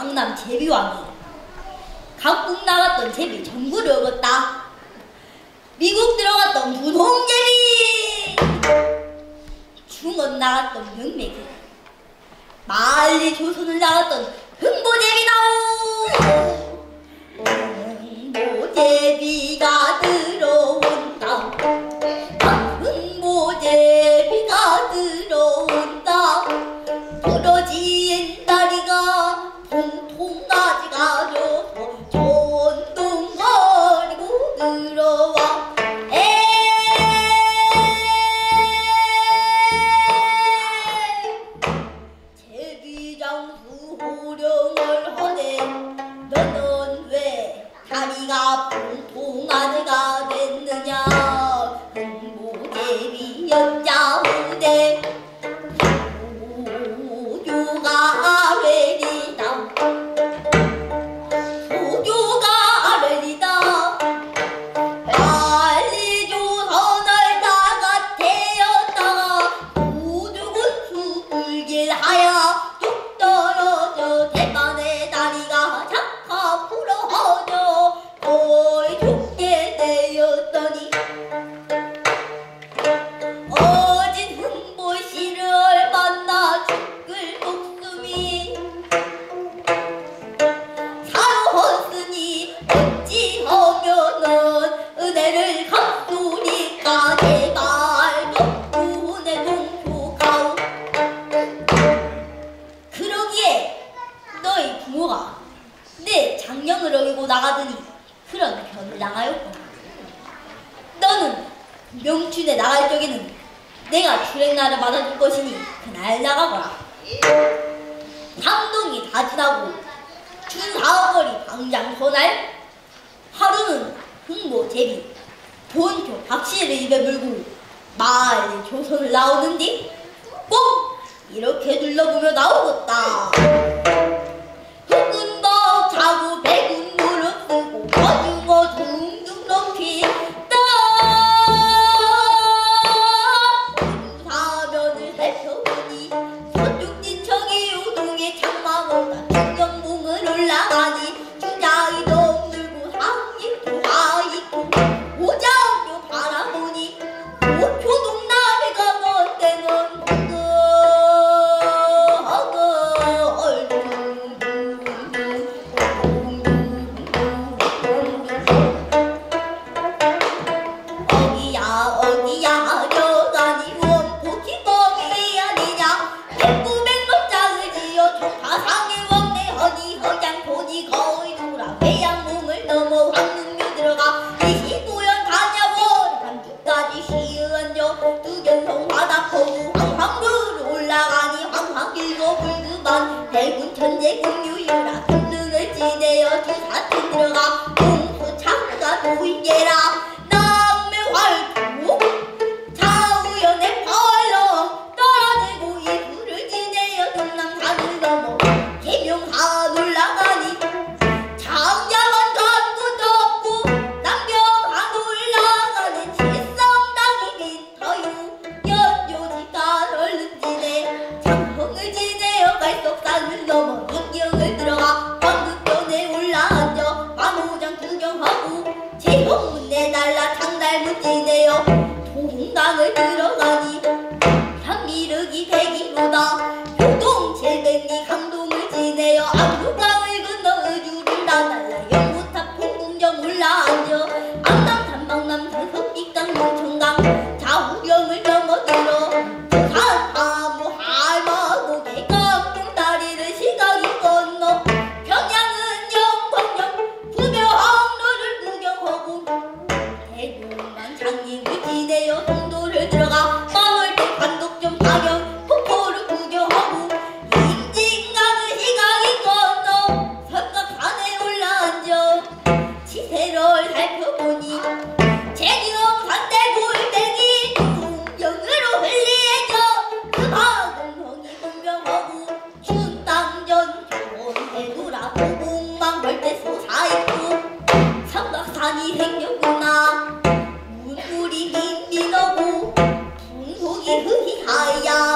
강남 제비왕이 각국 나갔던 제비 전부를 얻었다. 미국 들어갔던 분홍제비, 중원 나갔던 명맥이, 만리 조선을 나갔던 흥보제비다오. 흥보제비가 들어온다. 흥보제비가 들어온다. 부러진 다리가 통통하지 가져서 전동거리고 들어와. 제비장수 호령을 하네. 너는 왜 다리가 통통하지가 됐느냐. 흥보제비 연자우대 소교가 아래리다. 소교가 아래리다. 빨리 조선을 나가태었다가 도둑은 수불길하여 뚝 떨어져 대만의 다리가 착하 부러져 거의 죽게 되었더니 어진 흥보씨를 만나 죽을 목숨이 사로웠으니 어찌하면은 은혜를 갚으니까 제발 덕분에 동포가오. 그러기에 너희 부모가 내 장령을 어기고 나가더니 그런 변을 당하였구나. 너는 명춘에 나갈 적에는 내가 출행날을 받아줄 것이니 그날 나가거라. 삼동이 다 지나고 춘사월이 당장 서날 하루는 흥보제비 본표 박씨를 입에 물고 마을 조선을 나오는디 꼭 이렇게 둘러보며 나오겠다. 흑은복 자고 백운 무릎 쓰고 거중어 둥둥 높이 사면을 살펴보니 서쪽 진척이 우동에 창마보다 중경봉을 올라가니 주자이 넘들고 상익도 하익도 오자옥도 바라보니 오초동남이가 먼 때는 어디야 여간이 원포기 뻥이 아니냐. 백구백록장을 지어 총파상에 왕래허니 허장포니 거의 돌아 회양봉을 넘어 황릉교 들어가 29연 다녀원 한주까지 시의한저 두견성 바닥포구 황황루로 올라가니 황황길도 불그만 대군 천재 공유유라 금능을 지내어 주사튼 들어가 공수창가 노인계라 남매활투 좌우연의 팔로 떨어지고 이불을 지내어 동남산을 넘어 계명산 올라가니 장야만 전구 덮고 남경산 올라가니 칠성당이 빈터유 연조지가 얼른 지내 장흥을 지내어 갈석산을 넘어 인경을 들어가 광극변에 올라앉아 만호장 구경하고 제형문에 날라 장달문 지내어 동강을 들어가니 향미륵이 백이로다. 교동 칠백리 강동을 지내어 압류강을 건너 의주를 나달라 영구탑 동궁정 올라앉아 암남 삼방남 서석빛강 용천강 자후령을 넘어들어 산하무 할마고 개강동다리를 시각이 건너 평양은 영광령 부묘항로를 구경하고 대동강 장님을 지내어 동도를 들어가 마을대 관독점 파경 폭포를 구경하고 임진강을 시각이 건너 삼각산에 올라앉아 지세를 살펴보니 제기홍산대 골뱅이 동경으로 흘리해져 금화공성이 공명하고 춘땅전 조원해두라 고봉만 벌떼 솟아있고 삼각산이 생겼구나. 문물이 빈민하고 풍속이 흐히하야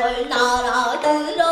나라 들어